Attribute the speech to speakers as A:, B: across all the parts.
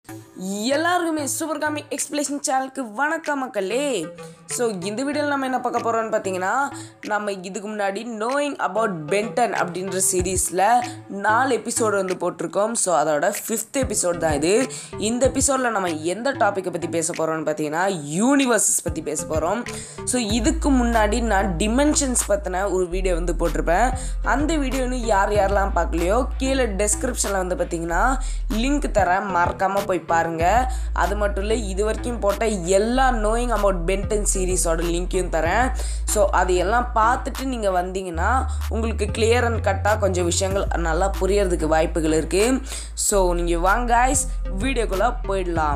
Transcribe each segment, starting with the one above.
A: எல்லாருக்குமே super comic explanation சேனலுக்கு வணக்கம் மக்களே. ஸோ இந்த வீடியோவில் நம்ம என்ன பார்க்க போகிறோம்னு பார்த்தீங்கன்னா, நம்ம இதுக்கு முன்னாடி நோயிங் அபவுட் பென்டன் அப்படின்ற சீரீஸில் 4 எபிசோடு வந்து போட்டிருக்கோம். ஸோ அதோட 5th எபிசோட் தான் இது. இந்த எபிசோடில் நம்ம எந்த டாப்பிக்கை பற்றி பேச போகிறோம்னு பார்த்தீங்கன்னா, யூனிவர்சஸ் பற்றி பேச போகிறோம். ஸோ இதுக்கு முன்னாடி நான் டிமென்ஷன்ஸ் பற்றின ஒரு வீடியோ வந்து போட்டிருப்பேன். அந்த வீடியோன்னு யாரெல்லாம் பார்க்கலையோ கீழே டெஸ்கிரிப்ஷனில் வந்து பார்த்தீங்கன்னா லிங்க் தரேன், மறக்காமல் போய் பாருங்கள். அது மட்டும் இல்லை, இது வரைக்கும் போட்ட எல்லா நோயிங் அபவுட் பென்டன் சீரீஸோட லிங்க்கையும் தரேன். ஸோ அதையெல்லாம் பார்த்துட்டு நீங்கள் வந்தீங்கன்னா உங்களுக்கு கிளியர் அண்ட் கட்டாக கொஞ்சம் விஷயங்கள் நல்லா புரியறதுக்கு வாய்ப்புகள் இருக்குது. ஸோ நீங்கள் வாங்க கைஸ், வீடியோக்குள்ளே போயிடலாம்.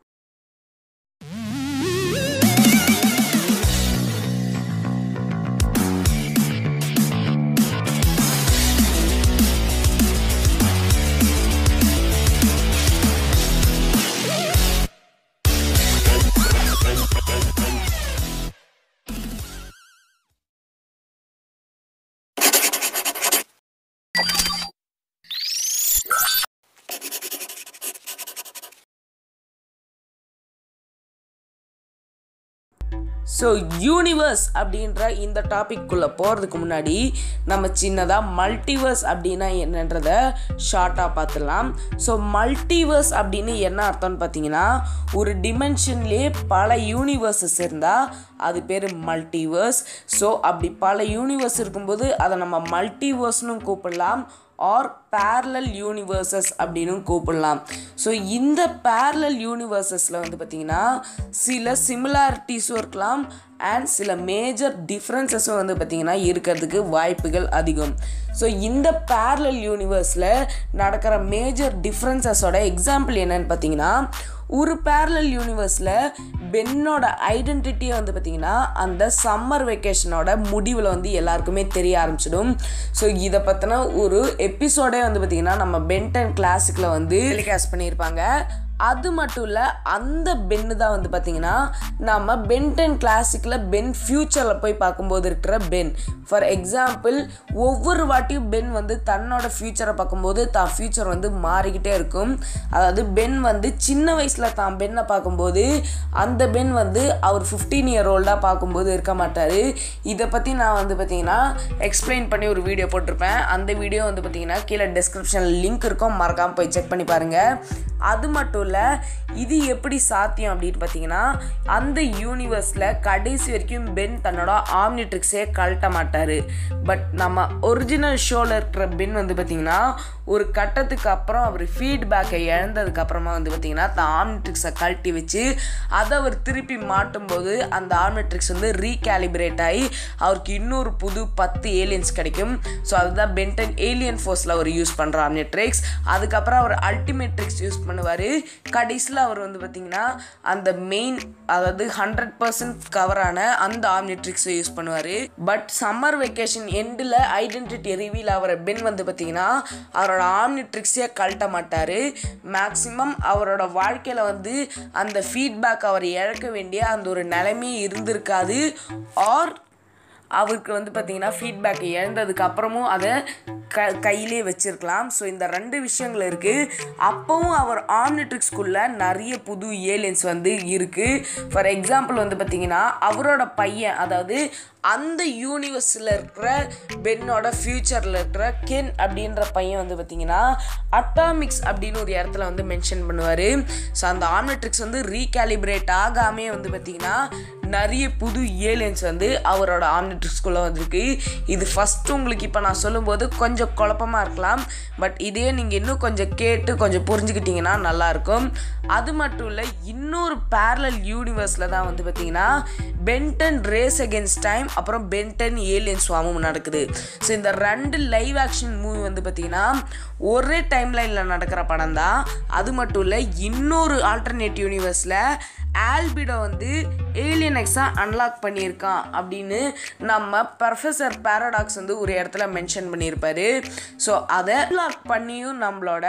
A: ஸோ யூனிவர்ஸ் அப்படின்ற இந்த டாபிக்குள்ளே போகிறதுக்கு முன்னாடி நம்ம சின்னதாக மல்டிவர்ஸ் அப்படின்னா என்னன்றதை ஷார்ட்டாக பார்த்துடலாம். ஸோ மல்டிவர்ஸ் அப்படின்னு என்ன அர்த்தம்னு பார்த்தீங்கன்னா, ஒரு டிமென்ஷன்லேயே பல யூனிவர்சஸ் இருந்தால் அது பேர் மல்டிவர்ஸ். ஸோ அப்படி பல யூனிவர்ஸ் இருக்கும்போது அதை நம்ம மல்டிவர்ஸ்னு கூப்பிடலாம், ஆர் பேரலல் யூனிவர்சஸ் அப்படின்னு கூப்பிடலாம். ஸோ இந்த பேரலல் யூனிவர்சஸில் வந்து பார்த்திங்கன்னா சில சிமிலாரிட்டிஸும் இருக்கலாம் அண்ட் சில மேஜர் டிஃப்ரென்சஸும் வந்து பார்த்திங்கன்னா இருக்கிறதுக்கு வாய்ப்புகள் அதிகம். ஸோ இந்த பேரலல் யூனிவர்ஸில் நடக்கிற மேஜர் டிஃப்ரென்சஸோட எக்ஸாம்பிள் என்னன்னு பார்த்தீங்கன்னா, ஒரு பேரலல் யூனிவர்ஸில் பென்னோட ஐடென்டிட்டியை வந்து பார்த்திங்கன்னா அந்த சம்மர் வெக்கேஷனோட முடிவில் வந்து எல்லாருக்குமே தெரிய ஆரம்பிச்சிடும். ஸோ இதை பற்றின ஒரு எபிசோடே வந்து பார்த்திங்கன்னா நம்ம பென்டன் கிளாசிக்கில் வந்து டெலிகாஸ்ட் பண்ணியிருப்பாங்க. அது மட்டும் இல்லை, அந்த பென்னு தான் வந்து பார்த்திங்கன்னா நம்ம பென்டன் கிளாசிக்கில் பென் ஃப்யூச்சரில் போய் பார்க்கும்போது இருக்கிற பென். ஃபார் எக்ஸாம்பிள், ஒவ்வொரு வாட்டியும் பென் வந்து தன்னோட ஃப்யூச்சரை பார்க்கும்போது தான் ஃப்யூச்சர் வந்து மாறிக்கிட்டே இருக்கும். அதாவது பென் வந்து சின்ன வயசில் தான் பென்னை பார்க்கும்போது அந்த பென் வந்து அவர் 15 year old-ஆக பார்க்கும்போது இருக்க மாட்டார். இதை பற்றி நான் வந்து பார்த்திங்கன்னா எக்ஸ்பிளைன் பண்ணி ஒரு வீடியோ போட்டிருப்பேன். அந்த வீடியோ வந்து பார்த்திங்கன்னா கீழே டெஸ்கிரிப்ஷனில் லிங்க் இருக்கும், மறக்காமல் போய் செக் பண்ணி பாருங்கள். அது மட்டும் இல்லை, இது எப்படி சாத்தியம் அப்படின்னு பார்த்தீங்கன்னா, அந்த யூனிவர்ஸில் கடைசி வரைக்கும் பென் தன்னோட ஆம்னிட்ரிக்ஸே கழட்ட மாட்டார். பட் நம்ம ஒரிஜினல் ஷோவில் இருக்கிற பென் வந்து பார்த்திங்கன்னா ஒரு கட்டத்துக்கு அப்புறம் அவர் ஃபீட்பேக்கை இழந்ததுக்கப்புறமா வந்து பார்த்திங்கன்னா தான் ஆம்னிட்ரிக்ஸை கழட்டி வச்சு அதை அவர் திருப்பி மாட்டும்போது அந்த ஆம்னிட்ரிக்ஸ் வந்து ரீகேலிபிரேட் ஆகி அவருக்கு இன்னொரு புது 10 ஏலியன்ஸ் கிடைக்கும். ஸோ அதுதான் பென்டன் ஏலியன் ஃபோர்ஸில் அவர் யூஸ் பண்ணுற ஆம்னிட்ரிக்ஸ். அதுக்கப்புறம் அவர் அல்டிமேட்ரிக்ஸ் யூஸ் பண்ணுவார். கடைசியில் அவர் வந்து பார்த்திங்கன்னா அந்த மெயின், அதாவது 100% கவரான அந்த ஆம்னிட்ரிக்ஸை யூஸ் பண்ணுவார். பட் சம்மர் வெக்கேஷன் எண்டில் ஐடென்டிட்டி ரிவீல் ஆகிற பென் வந்து பார்த்திங்கன்னா அவரோட ஆம்னிட்ரிக்ஸே கழட்ட மாட்டார். மேக்ஸிமம் அவரோட வாழ்க்கையில் வந்து அந்த ஃபீட்பேக் அவர் இழக்க வேண்டிய அந்த ஒரு நிலைமையே இருந்திருக்காது. ஆர் அவருக்கு வந்து பார்த்திங்கன்னா ஃபீட்பேக் இழந்ததுக்கு அப்புறமும் அதை கையிலே வச்சுருக்கலாம். ஸோ இந்த 2 விஷயங்கள் இருக்குது. அப்போவும் அவர் ஆம்னிட்ரிக்ஸ்குள்ளே நிறைய புது ஏலியன்ஸ் வந்து இருக்குது. ஃபார் எக்ஸாம்பிள் வந்து பார்த்திங்கன்னா அவரோட பையன், அதாவது அந்த யூனிவர்ஸில் இருக்கிற பென்னோட ஃப்யூச்சரில் இருக்கிற கென் அப்படின்ற பையன் வந்து பார்த்திங்கன்னா அட்டாமிக்ஸ் அப்படின்னு ஒரு இடத்துல வந்து மென்ஷன் பண்ணுவார். ஸோ அந்த ஆம்னிட்ரிக்ஸ் வந்து ரீகேலிபிரேட் ஆகாமே வந்து பார்த்திங்கன்னா நிறைய புது ஏலியன்ஸ் வந்து அவரோட ஆம்னிட்ரிக்ஸ்குள்ளே வந்திருக்கு. இது ஃபஸ்ட்டு உங்களுக்கு இப்போ நான் சொல்லும்போது கொஞ்சம் குழப்பமாக இருக்கலாம். பட் இதே நீங்கள் இன்னும் கொஞ்சம் கேட்டு கொஞ்சம் புரிஞ்சுக்கிட்டிங்கன்னா நல்லாயிருக்கும். அது மட்டும் இல்லை, இன்னொரு பேரலல் யூனிவர்ஸில் தான் வந்து பார்த்திங்கன்னா பென்டன் ரேஸ் அகென்ஸ்ட் டைம் அப்புறம் பென்டன் ஏலியன் ஸ்வாமும் நடக்குது. ஸோ இந்த 2 லைவ் ஆக்ஷன் மூவி வந்து பார்த்திங்கன்னா ஒரே டைம் லைனில் நடக்கிற படம் தான். அது மட்டும் இல்லை, இன்னொரு ஆல்டர்னேட் யூனிவர்ஸில் ஆல்பிடோ வந்து ஏலியன் எக்ஸாக அன்லாக் பண்ணியிருக்கான் அப்படின்னு நம்ம ப்ரொஃபஸர் பாரடாக்ஸ் வந்து ஒரு இடத்துல மென்ஷன் பண்ணியிருப்பாரு. ஸோ அதை அன்லாக் பண்ணியும் நம்மளோட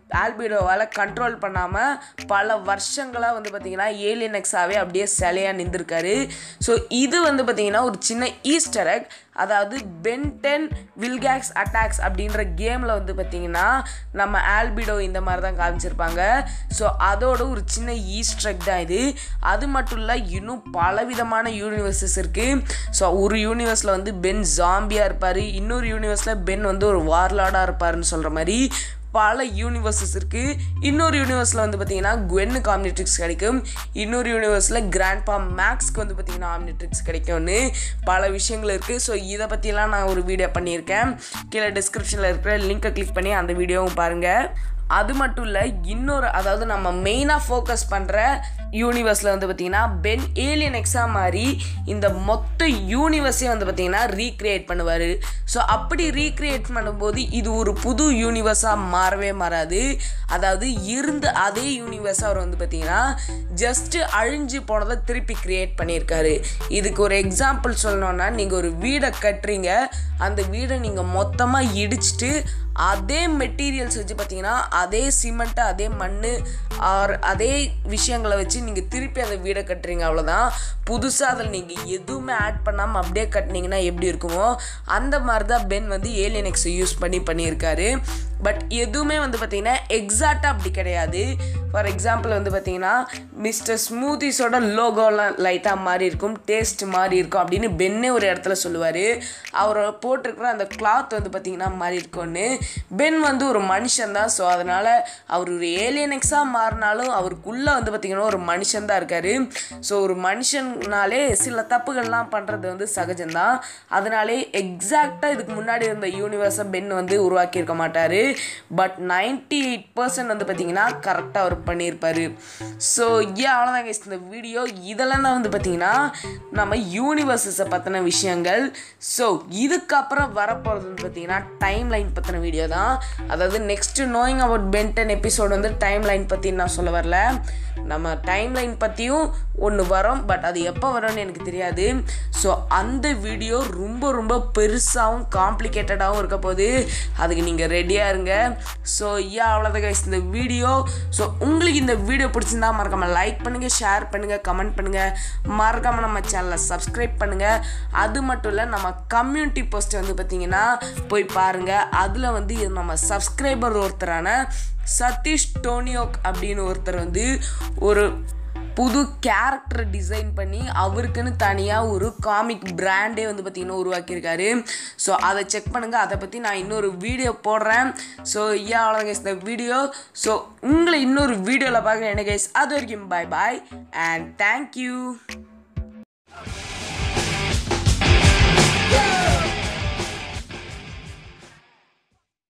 A: ஆல்பிடோவால் கண்ட்ரோல் பண்ணாமல் பல வருஷங்களாக வந்து பார்த்திங்கன்னா ஏலியன் எக்ஸாவே அப்படியே சிலையாக நின்றுருக்காரு. ஸோ இது வந்து பார்த்திங்கன்னா ஒரு சின்ன ஈஸ்டர் எக். அதாவது பென் 10 வில்காக்ஸ் அட்டாக்ஸ் அப்படின்ற கேமில் வந்து பார்த்திங்கன்னா நம்ம ஆல்பிடோ இந்த மாதிரி தான் காமிச்சிருப்பாங்க. ஸோ அதோட ஒரு சின்ன ஈஸ்டர் எக் தான் இது. அது மட்டும் இல்லை, இன்னும் பலவிதமான யூனிவர்சஸ் இருக்குது. ஸோ ஒரு யூனிவர்ஸில் வந்து பென் ஜாம்பியாக இருப்பார், இன்னொரு யூனிவர்ஸில் பென் வந்து ஒரு வார்லார்டாக இருப்பாருன்னு சொல்கிற மாதிரி பல யூனிவர்சஸ் இருக்குது. இன்னொரு யூனிவர்ஸில் வந்து பார்த்திங்கன்னா குவென்னுக்கு ஆம்னிட்ரிக்ஸ் கிடைக்கும், இன்னொரு யூனிவர்ஸில் கிராண்ட்பா மேக்ஸ்க்கு வந்து பார்த்திங்கன்னா ஆம்னிட்ரிக்ஸ் கிடைக்கும்னு பல விஷயங்கள் இருக்குது. ஸோ இதை பற்றிலாம் நான் ஒரு வீடியோ பண்ணியிருக்கேன். கீழே டிஸ்கிரிப்ஷனில் இருக்கிற லிங்கை கிளிக் பண்ணி அந்த வீடியோவும் பாருங்கள். அது மட்டும் இல்லை, இன்னொரு அதாவது நம்ம மெயினாக ஃபோக்கஸ் பண்ணுற யூனிவர்ஸில் வந்து பார்த்திங்கன்னா பென் ஏலியன் எக்ஸா மாதிரி இந்த மொத்த யூனிவர்ஸே வந்து பார்த்திங்கன்னா ரீக்ரியேட் பண்ணுவார். ஸோ அப்படி ரீக்ரியேட் பண்ணும்போது இது ஒரு புது யூனிவர்ஸாக மாறவே மாறாது. அதாவது இருந்த அதே யூனிவர்ஸை அவர் வந்து பார்த்திங்கன்னா ஜஸ்ட்டு அழிஞ்சு போனதை திருப்பி க்ரியேட் பண்ணியிருக்காரு. இதுக்கு ஒரு எக்ஸாம்பிள் சொல்லணுன்னா, நீங்கள் ஒரு வீடை கட்டுறீங்க, அந்த வீடை நீங்கள் மொத்தமாக இடிச்சிட்டு அதே மெட்டீரியல்ஸ் வச்சு பார்த்தீங்கன்னா அதே சிமெண்ட்டு, அதே மண் ஆர் அதே விஷயங்களை வச்சு நீங்கள் திருப்பி அந்த வீடை கட்டுறீங்க, அவ்வளோதான். புதுசாக அதில் நீங்கள் எதுவுமே ஆட் பண்ணாமல் அப்படியே கட்டினீங்கன்னா எப்படி இருக்குமோ அந்த மாதிரி தான் பென் வந்து ஏலியன் எக்ஸை யூஸ் பண்ணியிருக்காரு. பட் எதுவுமே வந்து பார்த்திங்கன்னா எக்ஸாக்டாக அப்படி கிடையாது. ஃபார் எக்ஸாம்பிள் வந்து பார்த்திங்கன்னா மிஸ்டர் ஸ்மூத்திஸோட லோகோலாம் லைட்டாக மாறி இருக்கும், டேஸ்ட் மாறி இருக்கும் அப்படின்னு பென்னே ஒரு இடத்துல சொல்லுவார். அவரை போட்டிருக்கிற அந்த கிளாத் வந்து பார்த்திங்கன்னா மாறி இருக்கும்னு. பென் வந்து ஒரு மனுஷன் தான். ஸோ அதனால் அவர் ஒரு ஏலியன் எக்ஸாக மாறினாலும் அவருக்குள்ளே வந்து பார்த்திங்கன்னா ஒரு மனுஷன் தான் இருக்கார். ஸோ ஒரு மனுஷனாலே சில தப்புகள்லாம் பண்ணுறது வந்து சகஜம்தான். அதனாலே எக்ஸாக்டாக இதுக்கு முன்னாடி இருந்த யூனிவர்ஸை பென் வந்து உருவாக்கியிருக்க மாட்டார். பட் 98% வந்து பார்த்திங்கன்னா கரெக்டாக அவர் பண்ணியிருப்பார். ஸோ அவ்வளோதான் கைஸ் இந்த வீடியோ. இதெல்லாம் தான் வந்து பார்த்திங்கன்னா நம்ம யூனிவர்ஸஸை பற்றின விஷயங்கள். ஸோ இதுக்கப்புறம் வரப்போகிறது வந்து பார்த்திங்கன்னா டைம் லைன் பற்றின வீடியோ தான். அதாவது next knowing about Ben 10 episode வந்து டைம் லைன் பற்றி நான் சொல்ல வரல, நம்ம டைம் லைன் பற்றியும் ஒன்று வரும். பட் அது எப்போ வரும்னு எனக்கு தெரியாது. ஸோ அந்த வீடியோ ரொம்ப ரொம்ப பெருசாகவும் காம்ப்ளிகேட்டடாகவும் இருக்க போது, அதுக்கு நீங்கள் ரெடியாக இருங்க. ஸோ அவ்வளோதான் கைஸ் இந்த வீடியோ. ஸோ உங்களுக்கு இந்த வீடியோ பிடிச்சிருந்தா மறக்காமல் லைக் பண்ணுங்கள், ஷேர் பண்ணுங்கள், கமெண்ட் பண்ணுங்கள், மறக்காமல் நம்ம சேனலை சப்ஸ்கிரைப் பண்ணுங்கள். அது மட்டும் இல்லை, நம்ம கம்யூனிட்டி போஸ்ட் வந்து பார்த்திங்கன்னா போய் பாருங்கள். அதில் வந்து நம்ம சப்ஸ்கிரைபர் ஒருத்தரான சதீஷ் டோனியோக் அப்படின்னு ஒருத்தர் வந்து ஒரு புது கேரக்டர் டிசைன் பண்ணி அவருக்குன்னு தனியாக ஒரு காமிக் பிராண்டே வந்து பார்த்திங்கன்னா உருவாக்கியிருக்காரு. ஸோ அதை செக் பண்ணுங்கள். அதை பற்றி நான் இன்னொரு வீடியோ போடுறேன். ஸோ அவ்வளோதான் கைஸ் இந்த வீடியோ. ஸோ உங்களை இன்னொரு வீடியோவில் பார்க்குறேன் என்ன கைஸ். அது வரைக்கும் பாய் பாய் அண்ட் தேங்க்யூ.